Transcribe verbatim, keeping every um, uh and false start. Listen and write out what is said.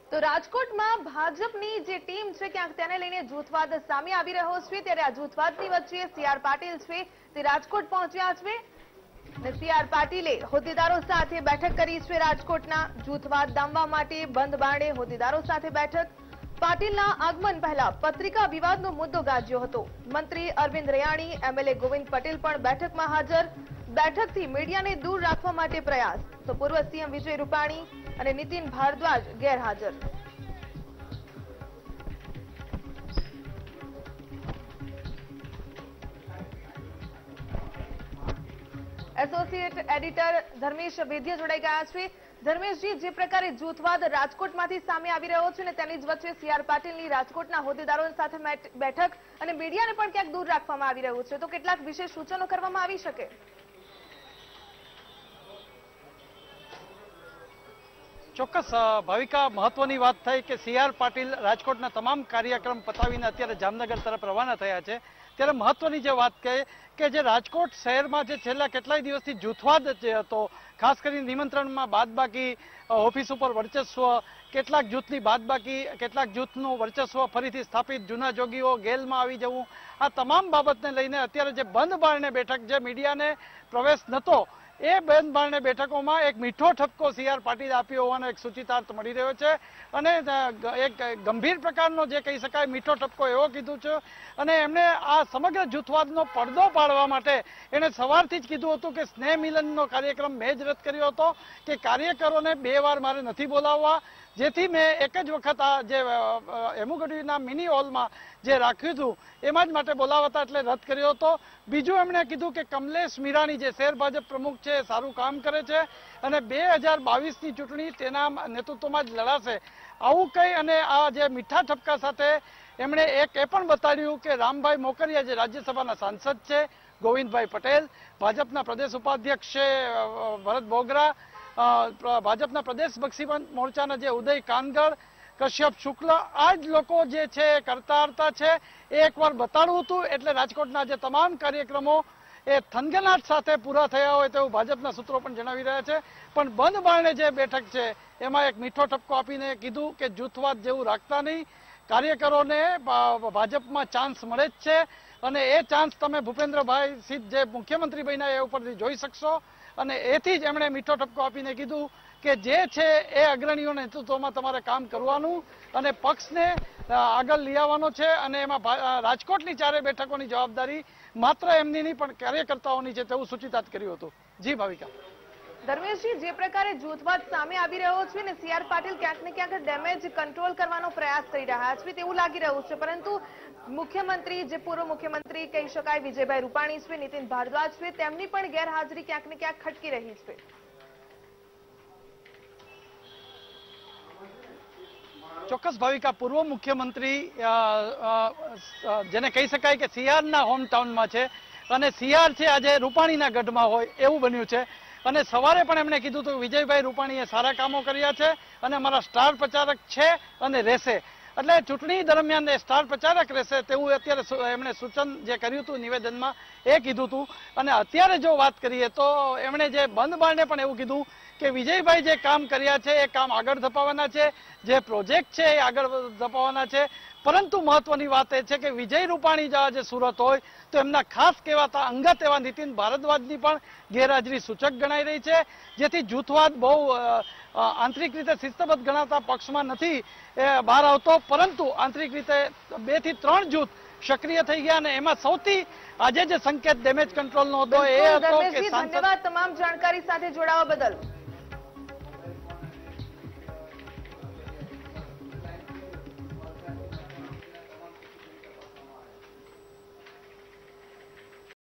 તો રાજકોટમાં ભાજપની જે ટીમ છે ક્યાંક તેને લઈને જૂથવાદ સામે આવી રહ્યો છે, ત્યારે આ જૂથવાદની વચ્ચે સી આર પાટીલ છે તે રાજકોટ પહોંચ્યા છે અને સી આર પાટીલે હોદ્દેદારો સાથે બેઠક કરી છે। રાજકોટના જૂથવાદ ડામવા માટે બંધ બારણે હોદ્દેદારો સાથે બેઠક। પાટીલના આગમન પહેલા પત્રિકા વિવાદનો મુદ્દો ગાજ્યો હતો। મંત્રી અરવિંદ રૈયાણી, એમએલએ ગોવિંદ પટેલ પણ બેઠકમાં હાજર। બેઠકથી મીડિયાને દૂર રાખવા માટે પ્રયાસ, તો પૂર્વ સીએમ વિજય રૂપાણી અને નીતિન ભારદ્વાજ ગેરહાજર। એસોસિએટ એડિટર ધર્મેશ વૈદ્ય જોડાઈ ગયા છે। ધર્મેશજી, જે પ્રકારે જૂથવાદ રાજકોટમાંથી સામે આવી રહ્યો છે અને તેની જ વચ્ચે સી આર પાટીલની રાજકોટના હોદ્દેદારો સાથે બેઠક અને મીડિયાને પણ ક્યાંક દૂર રાખવામાં આવી રહ્યું છે, તો કેટલાક વિશેષ સૂચનો કરવામાં આવી શકે? ચોક્કસ ભાવિકા, મહત્વની વાત થઈ કે સી આર પાટીલ રાજકોટના તમામ કાર્યક્રમ પતાવીને અત્યારે જામનગર તરફ રવાના થયા છે। ત્યારે મહત્વની જે વાત કહે કે જે રાજકોટ શહેરમાં જે છેલ્લા કેટલાય દિવસથી જૂથવાદ જે હતો, ખાસ કરીને નિમંત્રણમાં બાદબાકી, ઓફિસ ઉપર વર્ચસ્વ, કેટલાક જૂથની બાદબાકી, કેટલાક જૂથનું વર્ચસ્વ ફરીથી સ્થાપિત, જૂના જોગીઓ ગેલમાં આવી જવું, આ તમામ બાબતને લઈને અત્યારે જે બંધ બારણે બેઠક, જે મીડિયાને પ્રવેશ નહોતો, એ બંધ બારણે બેઠકોમાં એક મીઠો ઠપકો સી આર પાટીલ આપ્યો હોવાનો એક સૂચિતાર્થ મળી રહ્યો છે અને એક ગંભીર પ્રકારનો જે કહી શકાય મીઠો ઠપકો એવો કીધું છે। અને એમણે આ સમગ્ર જૂથવાદનો પડદો પાડવા માટે એણે સવારથી જ કીધું હતું કે સ્નેહ મિલનનો કાર્યક્રમ મેં જ રદ કર્યો હતો, કે કાર્યકરોને બે વાર મારે નથી બોલાવવા, જેથી મેં એક જ વખત આ જે એમુગડીના મિની હોલમાં જે રાખ્યું હતું એમાં જ માટે બોલાવતા એટલે રદ કર્યો હતો। બીજું એમણે કીધું કે કમલેશ મીરાણી જે શહેર ભાજપ પ્રમુખ છે સારું કામ કરે છે અને બે હજાર બાવીસની ચૂંટણી તેના નેતૃત્વમાં જ લડાશે, આવું કહી અને આ જે મીઠા ઠપકા સાથે એમણે એક એ પણ બતાડ્યું કે રામભાઈ મોકરિયા જે રાજ્યસભાના સાંસદ છે, ગોવિંદભાઈ પટેલ, ભાજપના પ્રદેશ ઉપાધ્યક્ષ છે ભરત બોગરા, ભાજપના પ્રદેશ બક્ષી મોરચાના જે ઉદય કાનગડ, કશ્યપ શુક્લ, આ જ લોકો જે છે કરતા હરતા છે એ એકવાર બતાડવું હતું એટલે રાજકોટના જે તમામ કાર્યક્રમો એ થનગનાટ સાથે પૂરા થયા હોય તેવું ભાજપના સૂત્રો પણ જણાવી રહ્યા છે। પણ બંધ બારણે જે બેઠક છે એમાં એક મીઠો ઠપકો આપીને કીધું કે જૂથવાદ જેવું રાખતા નહીં, કાર્યકરોને ભાજપમાં ચાન્સ મળે જ છે અને એ ચાન્સ તમે ભૂપેન્દ્રભાઈ સિંહ જે મુખ્યમંત્રી બન્યા એ ઉપરથી જોઈ શકશો। અને એથી જ એમણે મીઠો ઠપકો આપીને કીધું કે જે છે એ અગ્રણીઓના નેતૃત્વમાં તમારે કામ કરવાનું અને પક્ષને આગળ લઈ આવવાનો છે અને એમાં રાજકોટની ચારે બેઠકોની જવાબદારી માત્ર એમની નહીં પણ કાર્યકર્તાઓની છે તેવું સૂચિતાર્થ કર્યું હતું। જી ભાવિકા। ધર્મેશજી, જે પ્રકારે જૂથવાદ સામે આવી રહ્યો છે ને સી આર પાટીલ ક્યાંક ને ક્યાંક ડેમેજ કંટ્રોલ કરવાનો પ્રયાસ કરી રહ્યા છે તેવું લાગી રહ્યું છે, પરંતુ મુખ્યમંત્રી, જે પૂર્વ મુખ્યમંત્રી કહી શકાય વિજયભાઈ રૂપાણી છે, નીતિન ભારદ્વાજ છે, તેમની પણ ગેરહાજરી ક્યાંક ને ક્યાંક ખટકી રહી છે। ચોક્કસ ભાવિકા, પૂર્વ મુખ્યમંત્રી જેને કહી શકાય કે સી આરના હોમ ટાઉનમાં છે અને સી આર છે આજે રૂપાણીના ગઢમાં હોય એવું બન્યું છે અને સવારે પણ એમણે કીધું હતું વિજયભાઈ રૂપાણીએ સારા કામો કર્યા છે અને અમારા સ્ટાર પ્રચારક છે અને રહેશે, એટલે ચૂંટણી દરમિયાન એ સ્ટાર પ્રચારક રહેશે તેવું અત્યારે એમણે સૂચન જે કર્યું હતું નિવેદનમાં એ કીધું હતું। અને અત્યારે જો વાત કરીએ તો એમણે જે બંધ બારણે પણ એવું કીધું કે વિજયભાઈ જે કામ કર્યા છે એ કામ આગળ ધપાવવાના છે, જે પ્રોજેક્ટ છે એ આગળ ધપાવવાના છે, પરંતુ મહત્વની વાત એ છે કે વિજય રૂપાણી જે સુરત હોય તો એમના ખાસ કહેવાતા અંગત એવા નીતિન ભારદ્વાજની પણ ગેરહાજરી સૂચક ગણાઈ રહી છે, જેથી જૂથવાદ બહુ આંતરિક રીતે શિસ્તબદ્ધ ગણાતા પક્ષમાં નથી બહાર આવતો, પરંતુ આંતરિક રીતે બે થી ત્રણ જૂથ સક્રિય થઈ ગયા અને એમાં સૌથી આજે જે સંકેત ડેમેજ કંટ્રોલનો હતો એ હતો કે ધન્યવાદ તમામ જાણકારી સાથે જોડાવા બદલ।